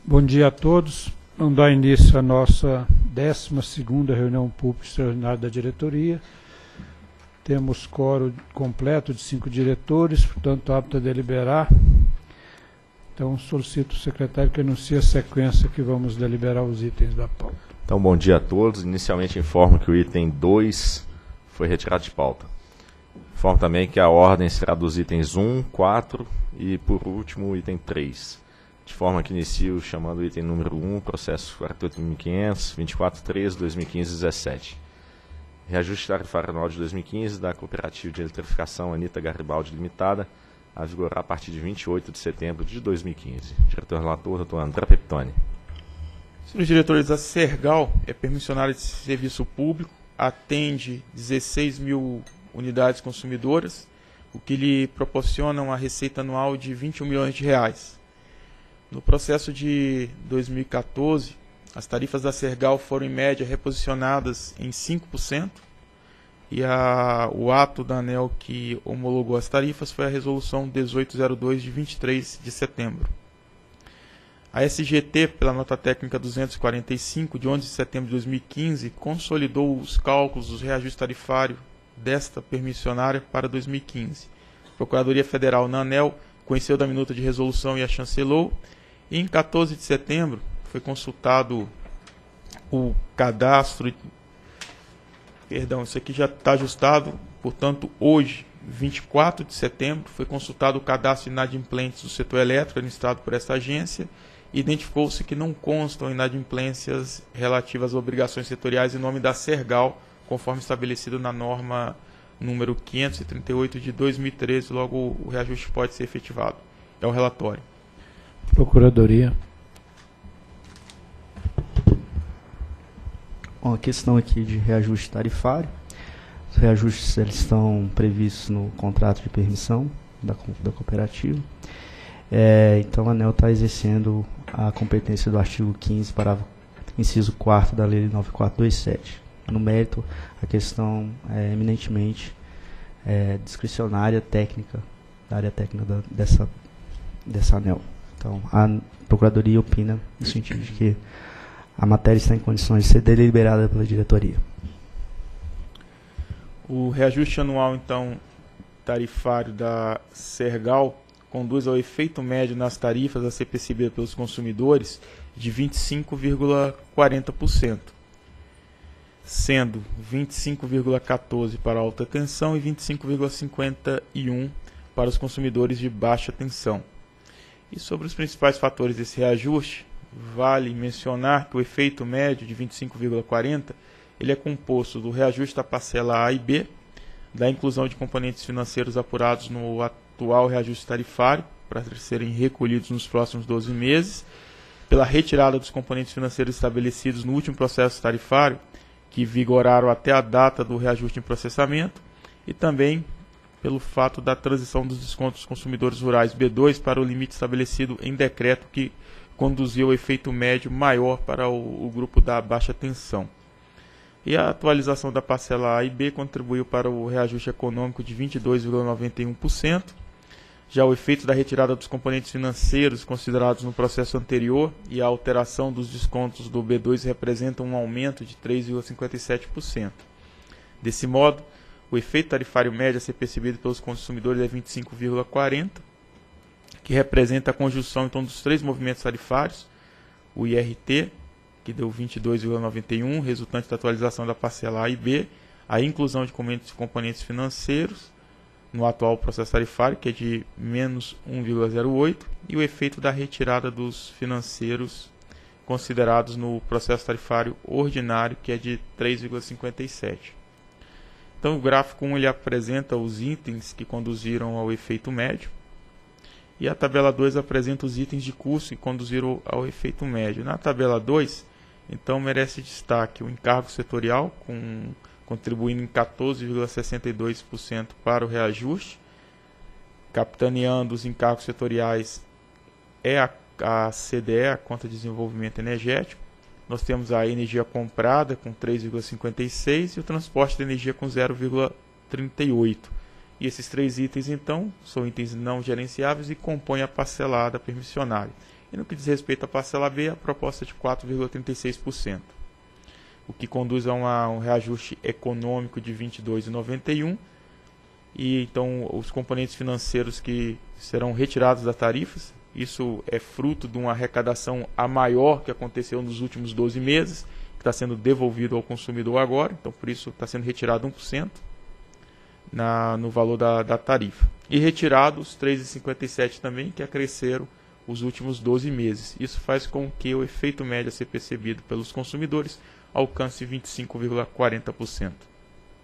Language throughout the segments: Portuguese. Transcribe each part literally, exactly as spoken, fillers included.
Bom dia a todos. Vamos dar início à nossa décima segunda reunião pública extraordinária da diretoria. Temos quórum completo de cinco diretores, portanto, apto a deliberar. Então, solicito o secretário que anuncie a sequência que vamos deliberar os itens da pauta. Então, bom dia a todos. Inicialmente informo que o item dois foi retirado de pauta. Informo também que a ordem será dos itens um, quatro e, por último, o item três. De forma que inicio chamando o item número um, processo quarenta e oito mil e quinhentos, vinte e quatro, treze, dois mil e quinze, dezessete. Reajuste tarifário anual de dois mil e quinze da Cooperativa de Eletrificação Anita Garibaldi Limitada, a vigorar a partir de vinte e oito de setembro de dois mil e quinze. Diretor relator, doutor André Peptoni. Senhores diretores, a Sergal é permissionária de serviço público, atende dezesseis mil unidades consumidoras, o que lhe proporciona uma receita anual de vinte e um milhões de reais. No processo de dois mil e quatorze, as tarifas da Sergal foram em média reposicionadas em cinco por cento e a, o ato da ANEEL que homologou as tarifas foi a resolução dezoito zero dois de vinte e três de setembro. A S G T, pela nota técnica duzentos e quarenta e cinco, de onze de setembro de dois mil e quinze, consolidou os cálculos dos reajustes tarifários desta permissionária para dois mil e quinze. A Procuradoria Federal na ANEEL conheceu da minuta de resolução e a chancelou. E em quatorze de setembro foi consultado o cadastro. Perdão, isso aqui já está ajustado. Portanto, hoje, vinte e quatro de setembro, foi consultado o cadastro de inadimplentes do setor elétrico administrado por esta agência. Identificou-se que não constam inadimplências relativas a obrigações setoriais em nome da Sergal, conforme estabelecido na norma número quinhentos e trinta e oito de dois mil e treze, logo o reajuste pode ser efetivado. É o relatório. Procuradoria. Bom, a questão aqui de reajuste tarifário. Os reajustes eles estão previstos no contrato de permissão da, da cooperativa. É, então a ANEEL está exercendo a competência do artigo quinze, parágrafo, inciso quarto da Lei nove mil quatrocentos e vinte e sete. No mérito, a questão é eminentemente é, discricionária, técnica, da área técnica da, dessa, dessa ANEEL. Então, a Procuradoria opina no sentido de que a matéria está em condições de ser deliberada pela diretoria. O reajuste anual, então, tarifário da Sergal conduz ao efeito médio nas tarifas a ser percebida pelos consumidores de vinte e cinco vírgula quarenta por cento, sendo vinte e cinco vírgula quatorze por cento para alta tensão e vinte e cinco vírgula cinquenta e um por cento para os consumidores de baixa tensão. E sobre os principais fatores desse reajuste, vale mencionar que o efeito médio de vinte e cinco vírgula quarenta por cento ele é composto do reajuste da parcela A e B, da inclusão de componentes financeiros apurados no atual reajuste tarifário, para serem recolhidos nos próximos doze meses, pela retirada dos componentes financeiros estabelecidos no último processo tarifário, que vigoraram até a data do reajuste em processamento, e também pelo fato da transição dos descontos dos consumidores rurais B dois para o limite estabelecido em decreto, que conduziu ao efeito médio maior para o, o grupo da baixa tensão. E a atualização da parcela A e B contribuiu para o reajuste econômico de vinte e dois vírgula noventa e um por cento. Já o efeito da retirada dos componentes financeiros considerados no processo anterior e a alteração dos descontos do B dois representam um aumento de três vírgula cinquenta e sete por cento. Desse modo, o efeito tarifário médio a ser percebido pelos consumidores é vinte e cinco vírgula quarenta por cento, que representa a conjunção então, dos três movimentos tarifários, o I R T, que deu vinte e dois vírgula noventa e um por cento, resultante da atualização da parcela A e B, a inclusão de componentes financeiros no atual processo tarifário, que é de menos um vírgula zero oito por cento, e o efeito da retirada dos financeiros considerados no processo tarifário ordinário, que é de três vírgula cinquenta e sete por cento. Então, o gráfico um ele apresenta os itens que conduziram ao efeito médio, e a tabela dois apresenta os itens de custo que conduziram ao efeito médio. Na tabela dois, então, merece destaque o encargo setorial, com, contribuindo em quatorze vírgula sessenta e dois por cento para o reajuste. Capitaneando os encargos setoriais é a, a C D E, a Conta de Desenvolvimento Energético. Nós temos a energia comprada com três vírgula cinquenta e seis por cento e o transporte de energia com zero vírgula trinta e oito por cento. E esses três itens, então, são itens não gerenciáveis e compõem a parcelada permissionária. E no que diz respeito à parcela B, a proposta é de quatro vírgula trinta e seis por cento, o que conduz a uma, um reajuste econômico de vinte e dois vírgula noventa e um por cento. E então os componentes financeiros que serão retirados das tarifas, isso é fruto de uma arrecadação a maior que aconteceu nos últimos doze meses, que está sendo devolvido ao consumidor agora, então por isso está sendo retirado um por cento na, no valor da, da tarifa. E retirados três vírgula cinquenta e sete por cento também, que acresceram os últimos doze meses. Isso faz com que o efeito médio a ser percebido pelos consumidores alcance vinte e cinco vírgula quarenta por cento.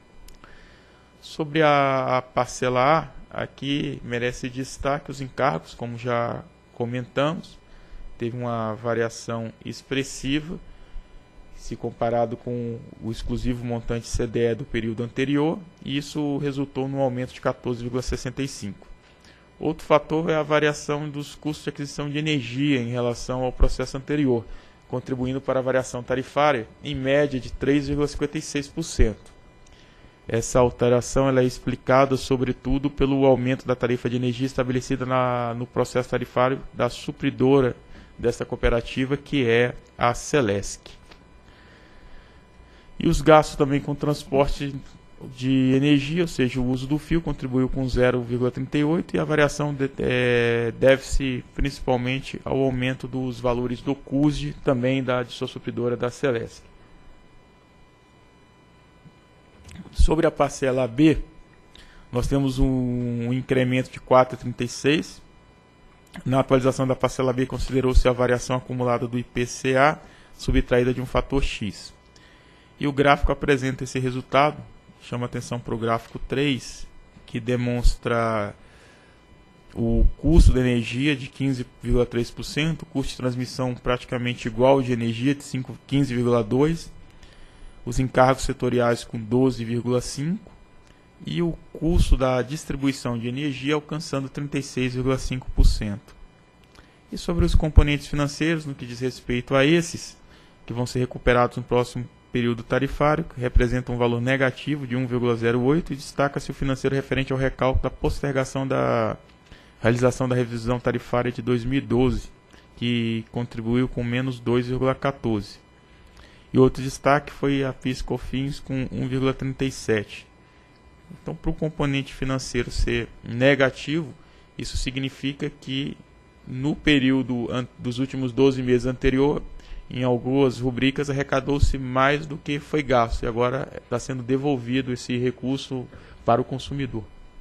Sobre a, a parcela A, aqui merece destaque os encargos, como já comentamos, teve uma variação expressiva, se comparado com o exclusivo montante C D E do período anterior, e isso resultou num aumento de quatorze vírgula sessenta e cinco por cento. Outro fator é a variação dos custos de aquisição de energia em relação ao processo anterior, contribuindo para a variação tarifária em média de três vírgula cinquenta e seis por cento. Essa alteração ela é explicada, sobretudo, pelo aumento da tarifa de energia estabelecida na, no processo tarifário da supridora dessa cooperativa, que é a Celesc. E os gastos também com transporte de energia, ou seja, o uso do fio, contribuiu com zero vírgula trinta e oito por cento, e a variação de, é, deve-se principalmente ao aumento dos valores do C U S D, também da de sua supridora da Celesc. Sobre a parcela B, nós temos um, um incremento de quatro vírgula trinta e seis por cento. Na atualização da parcela B, considerou-se a variação acumulada do I P C A subtraída de um fator X. E o gráfico apresenta esse resultado. Chama atenção para o gráfico três, que demonstra o custo da energia de quinze vírgula três por cento, o custo de transmissão praticamente igual de energia de quinze vírgula dois por cento, os encargos setoriais com doze vírgula cinco por cento e o custo da distribuição de energia alcançando trinta e seis vírgula cinco por cento. E sobre os componentes financeiros, no que diz respeito a esses, que vão ser recuperados no próximo período tarifário, que representa um valor negativo de um vírgula zero oito por cento, e destaca-se o financeiro referente ao recálculo da postergação da realização da revisão tarifária de dois mil e doze, que contribuiu com menos dois vírgula quatorze por cento. E outro destaque foi a PIS/COFINS com um vírgula trinta e sete por cento. Então, para o componente financeiro ser negativo, isso significa que no período dos últimos doze meses anterior, em algumas rubricas arrecadou-se mais do que foi gasto, e agora está sendo devolvido esse recurso para o consumidor.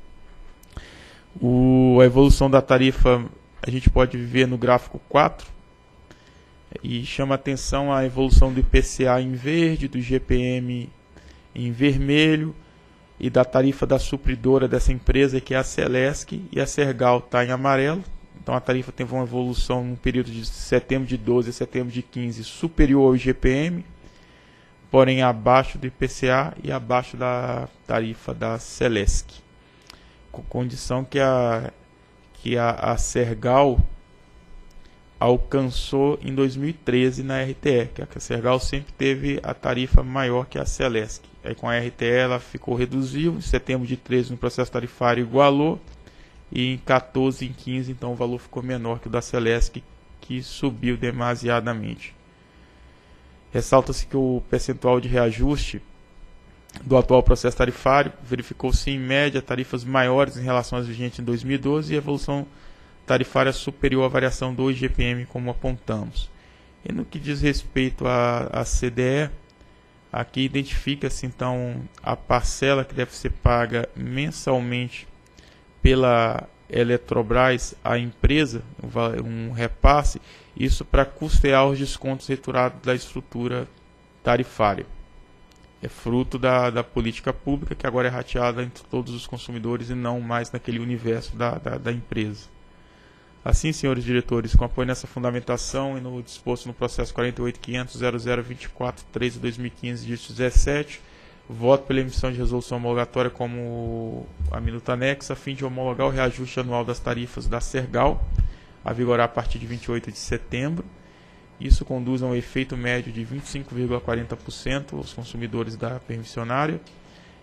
O, a evolução da tarifa a gente pode ver no gráfico quatro, e chama atenção a evolução do I P C A em verde, do I G P M em vermelho, e da tarifa da supridora dessa empresa, que é a Celesc, e a Sergal está em amarelo. Então a tarifa teve uma evolução no período de setembro de doze a setembro de quinze superior ao I G P M, porém abaixo do I P C A e abaixo da tarifa da Celesc, com condição que a, que a, a Sergal alcançou em dois mil e treze na R T E, que a Sergal sempre teve a tarifa maior que a Celesc. Aí com a R T E ela ficou reduzida, em setembro de treze no processo tarifário igualou, e em quatorze, em quinze, então o valor ficou menor que o da Celesc, que subiu demasiadamente. Ressalta-se que o percentual de reajuste do atual processo tarifário verificou-se em média tarifas maiores em relação às vigentes em dois mil e doze e a evolução tarifária superior à variação do I G P M, como apontamos. E no que diz respeito à C D E, aqui identifica-se então a parcela que deve ser paga mensalmente pela Eletrobras à empresa, um repasse, isso para custear os descontos retirados da estrutura tarifária. É fruto da, da política pública, que agora é rateada entre todos os consumidores e não mais naquele universo da, da, da empresa. Assim, senhores diretores, com apoio nessa fundamentação e no disposto no processo quarenta e oito quinhentos ponto zero zero vinte e quatro ponto três de dois mil e quinze, dígito dezessete, voto pela emissão de resolução homologatória como a minuta anexa, a fim de homologar o reajuste anual das tarifas da Sergal, a vigorar a partir de vinte e oito de setembro. Isso conduz a um efeito médio de vinte e cinco vírgula quarenta por cento aos consumidores da permissionária,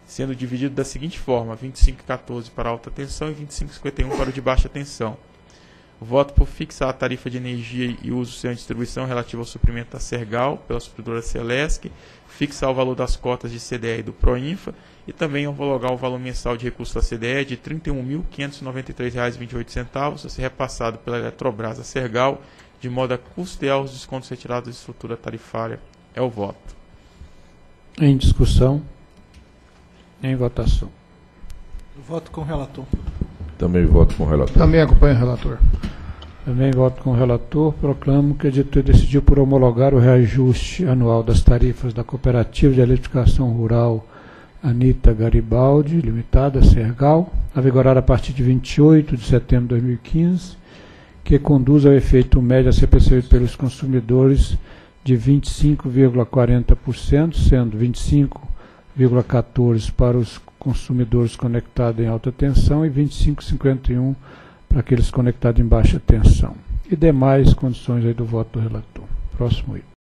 sendo dividido da seguinte forma: vinte e cinco vírgula quatorze para alta tensão e vinte e cinco vírgula cinquenta e um para o de baixa tensão. Voto por fixar a tarifa de energia e uso sem distribuição relativa ao suprimento da Sergal pela supridora Celesc, fixar o valor das cotas de C D E e do Proinfa e também homologar o valor mensal de recurso da C D E de trinta e um mil quinhentos e noventa e três reais e vinte e oito centavos a ser repassado pela Eletrobras à Sergal, de modo a custear os descontos retirados da estrutura tarifária. É o voto. Em discussão. Em votação. Voto com o relator. Também voto com o relator. Também acompanho o relator. Também voto com o relator. Proclamo que a diretoria decidiu por homologar o reajuste anual das tarifas da Cooperativa de Eletrificação Rural Anita Garibaldi, Limitada, Sergal, a vigorar a partir de vinte e oito de setembro de dois mil e quinze, que conduz ao efeito médio a ser percebido pelos consumidores de vinte e cinco vírgula quarenta por cento, sendo vinte e cinco vírgula quatorze por cento para os consumidores conectados em alta tensão e vinte e cinco vírgula cinquenta e um por cento para aqueles conectados em baixa tensão. E demais condições aí do voto do relator. Próximo item.